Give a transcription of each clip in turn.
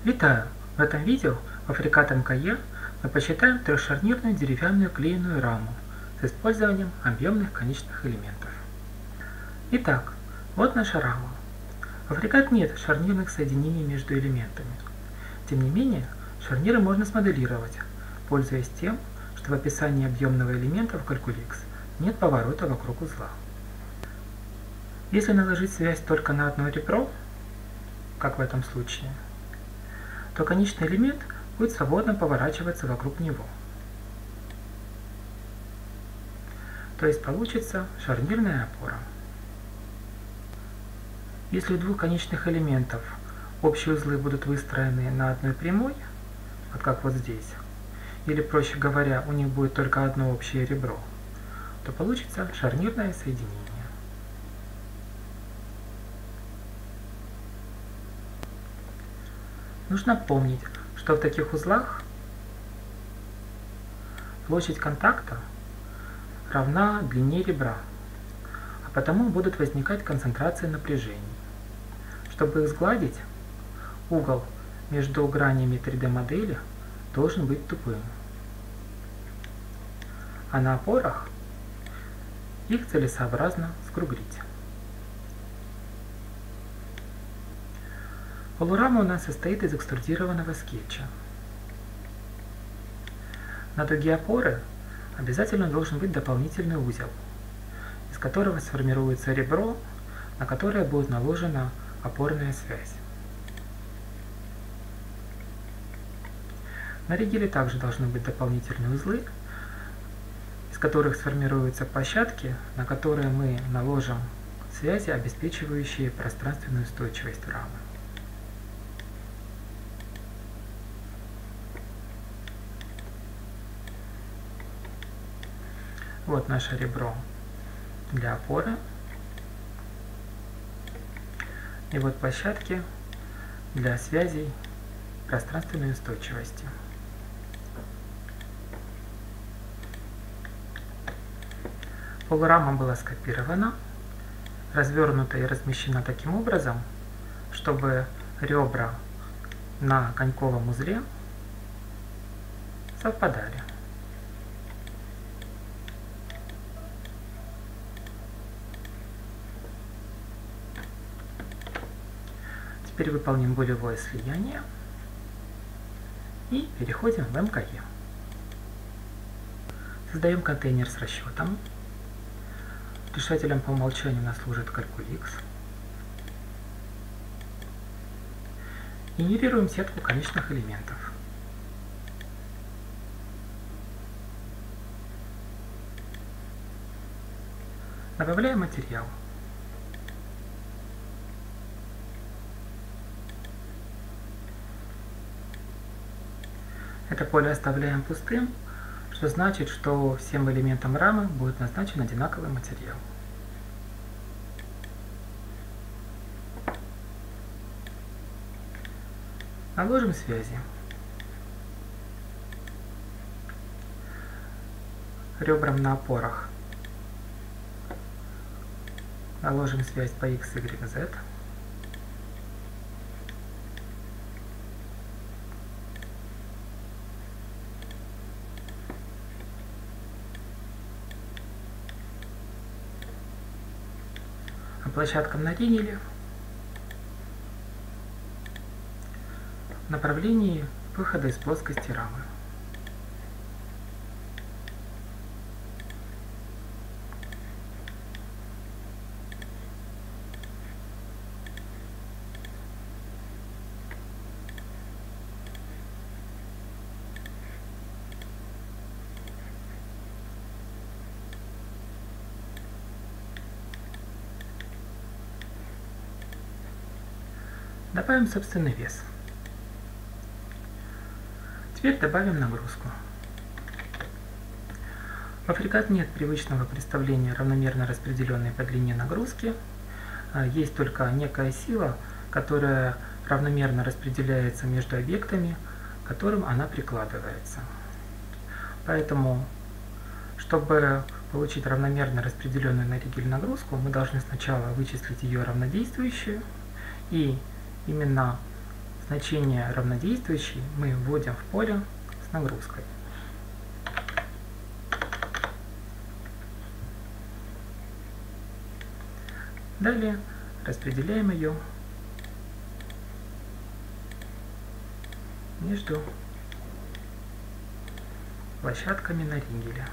Витаю! В этом видео в FreeCAD МКЕ мы посчитаем трехшарнирную деревянную клееную раму с использованием объемных конечных элементов. Итак, вот наша рама. В FreeCAD нет шарнирных соединений между элементами. Тем не менее, шарниры можно смоделировать, пользуясь тем, что в описании объемного элемента в CalculX нет поворота вокруг узла. Если наложить связь только на одно ребро, как в этом случае, то конечный элемент будет свободно поворачиваться вокруг него. То есть получится шарнирная опора. Если у двух конечных элементов общие узлы будут выстроены на одной прямой, вот как вот здесь, или, проще говоря, у них будет только одно общее ребро, то получится шарнирное соединение. Нужно помнить, что в таких узлах площадь контакта равна длине ребра, а потому будут возникать концентрации напряжений. Чтобы их сгладить, угол между гранями 3D-модели должен быть тупым, а на опорах их целесообразно скруглить. Полурама у нас состоит из экструдированного скетча. На дуге опоры обязательно должен быть дополнительный узел, из которого сформируется ребро, на которое будет наложена опорная связь. На ригеле также должны быть дополнительные узлы, из которых сформируются площадки, на которые мы наложим связи, обеспечивающие пространственную устойчивость рамы. Вот наше ребро для опоры. И вот площадки для связей пространственной устойчивости. Полурама была скопирована, развернута и размещена таким образом, чтобы ребра на коньковом узле совпадали. Теперь выполним булевое слияние и переходим в МКЕ. Создаем контейнер с расчетом. Решателем по умолчанию у нас служит CalculX. Генерируем сетку конечных элементов. Добавляем материал. Это поле оставляем пустым, что значит, что всем элементам рамы будет назначен одинаковый материал. Наложим связи. Ребрам на опорах наложим связь по X, Y, Z. А площадкам на ригеле в направлении выхода из плоскости рамы. Добавим собственный вес. Теперь добавим нагрузку. В FreeCAD нет привычного представления равномерно распределенной по длине нагрузки. Есть только некая сила, которая равномерно распределяется между объектами, к которым она прикладывается. Поэтому, чтобы получить равномерно распределенную на ригель нагрузку, мы должны сначала вычислить ее равнодействующую, и именно значение равнодействующий мы вводим в поле с нагрузкой. Далее распределяем ее между площадками на ригеле.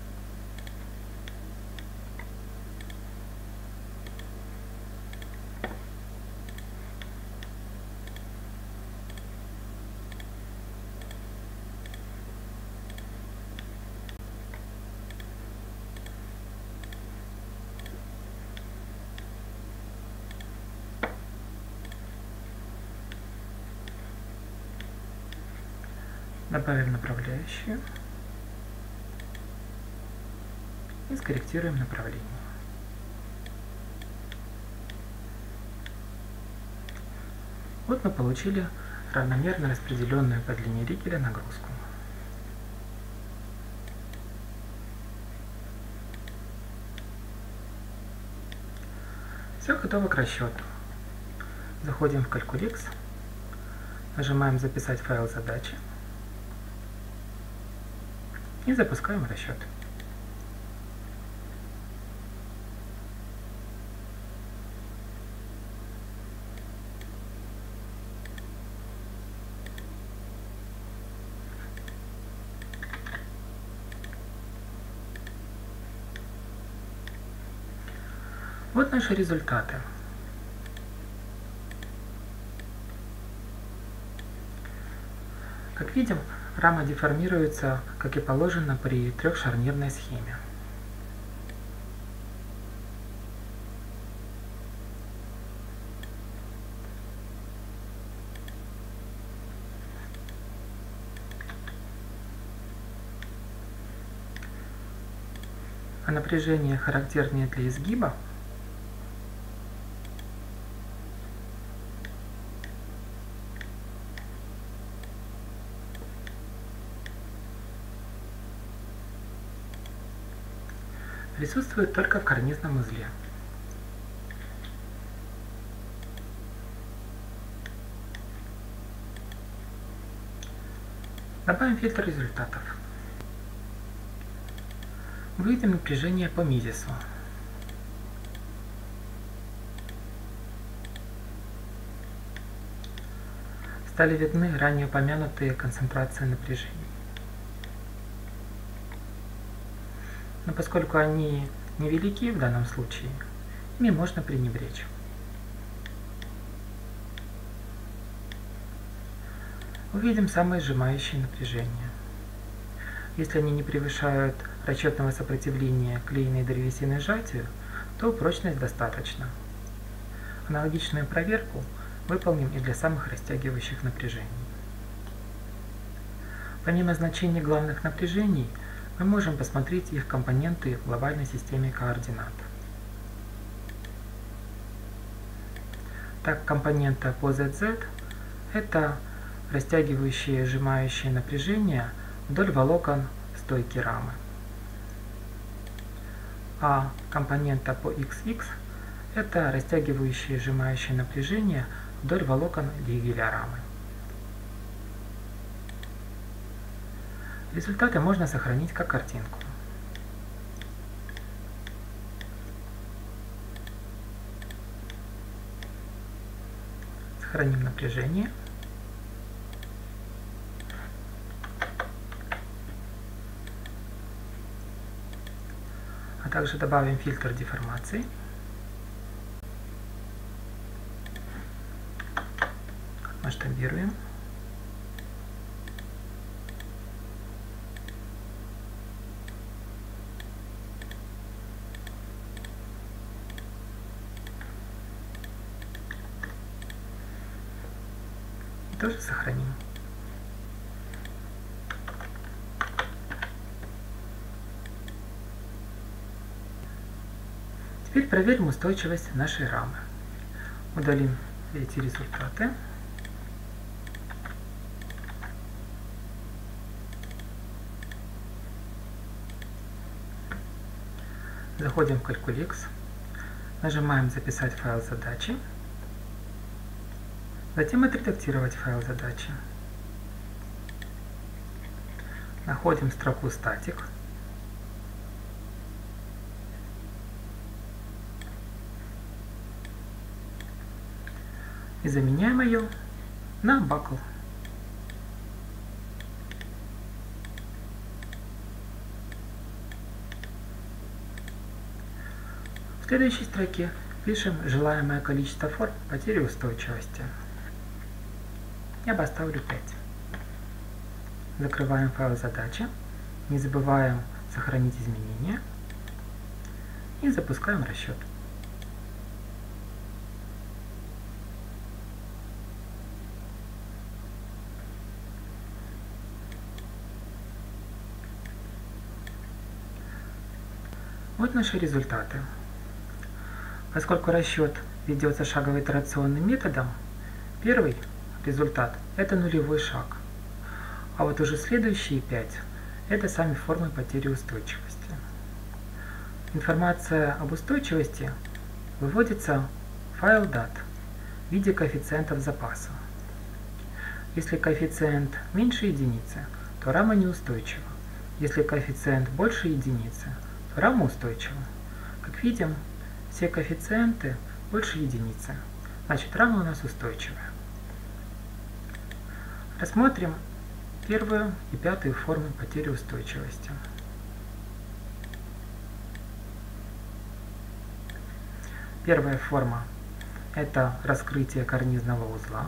Добавим направляющую и скорректируем направление. Вот мы получили равномерно распределенную по длине ригеля нагрузку. Все готово к расчету. Заходим в Calculix, нажимаем «Записать файл задачи» и запускаем расчет. Вот наши результаты. Как видим, рама деформируется, как и положено при трехшарнирной схеме. А напряжение, характерное для изгиба, присутствует только в карнизном узле. Добавим фильтр результатов. Выведем напряжение по мизису. Стали видны ранее упомянутые концентрации напряжений. Но поскольку они невелики в данном случае, ими можно пренебречь. Увидим самые сжимающие напряжения. Если они не превышают расчетного сопротивления клееной древесины сжатию, то прочность достаточно. Аналогичную проверку выполним и для самых растягивающих напряжений. Помимо значений главных напряжений, мы можем посмотреть их компоненты в глобальной системе координат. Так, компонента по ZZ – это растягивающие и сжимающие напряжения вдоль волокон стойки рамы. А компонента по XX – это растягивающие и сжимающие напряжения вдоль волокон ригеля рамы. Результаты можно сохранить как картинку. Сохраним напряжение. А также добавим фильтр деформации. Масштабируем. Тоже сохраним. Теперь проверим устойчивость нашей рамы. Удалим эти результаты. Заходим в Calculix, нажимаем «Записать файл задачи» Затем отредактировать файл задачи. Находим строку static. И заменяем ее на buckle. В следующей строке пишем желаемое количество форм потери устойчивости. Я поставлю 5. Закрываем файл задачи. Не забываем сохранить изменения. И запускаем расчет. Вот наши результаты. Поскольку расчет ведется шагово-итерационным методом, первый результат – это нулевой шаг, а вот уже следующие 5 – это сами формы потери устойчивости. Информация об устойчивости выводится в файл DAT в виде коэффициентов запаса. Если коэффициент меньше единицы, то рама неустойчива. Если коэффициент больше единицы, то рама устойчива. Как видим, все коэффициенты больше единицы, значит рама у нас устойчивая. Рассмотрим первую и пятую формы потери устойчивости. Первая форма – это раскрытие карнизного узла.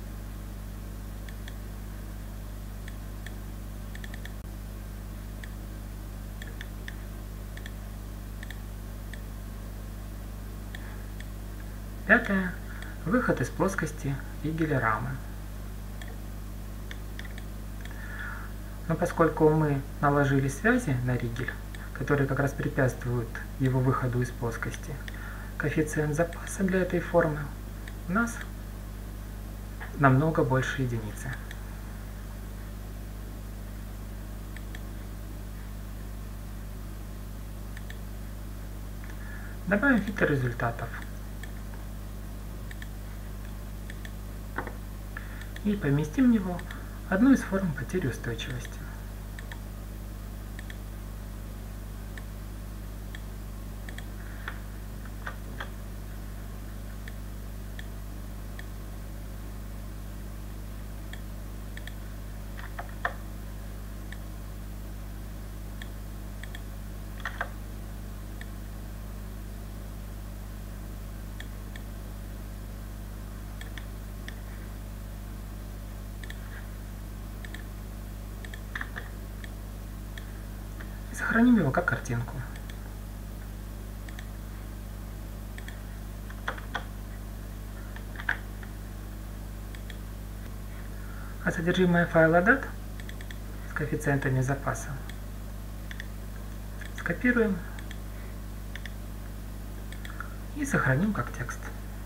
Пятое – выход из плоскости ригеля рамы. Но поскольку мы наложили связи на ригель, которые как раз препятствуют его выходу из плоскости, коэффициент запаса для этой формы у нас намного больше единицы. Добавим фильтр результатов. И поместим в него одну из форм потери устойчивости. И сохраним его как картинку. А содержимое файла DAT с коэффициентами запаса скопируем и сохраним как текст.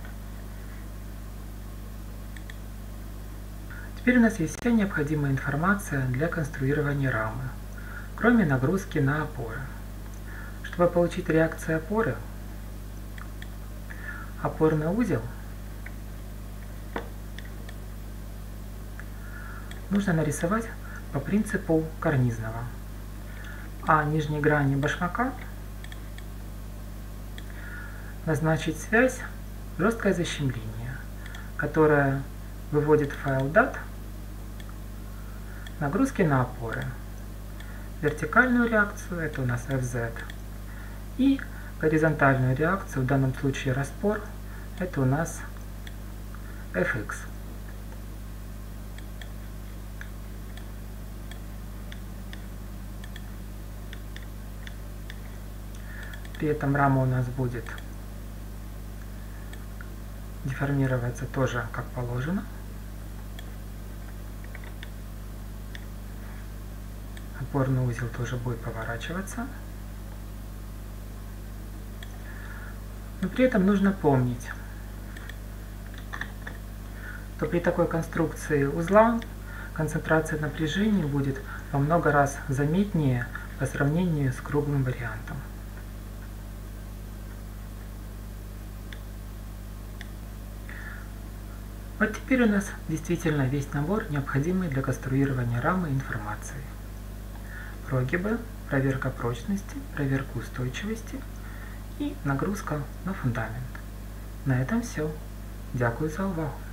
Теперь у нас есть вся необходимая информация для конструирования рамы, кроме нагрузки на опоры. Чтобы получить реакцию опоры, опорный узел нужно нарисовать по принципу карнизного, а нижней грани башмака назначить связь жесткое защемление, которое выводит в файл DAT нагрузки на опоры. Вертикальную реакцию, это у нас FZ, и горизонтальную реакцию, в данном случае распор, это у нас FX. При этом рама у нас будет деформироваться тоже как положено. Опорный узел тоже будет поворачиваться. Но при этом нужно помнить, что при такой конструкции узла концентрация напряжения будет во много раз заметнее по сравнению с круглым вариантом. Вот теперь у нас действительно весь набор, необходимый для конструирования рамы информации. Прогибы, проверка прочности, проверка устойчивости и нагрузка на фундамент. На этом все. Дякую за увагу.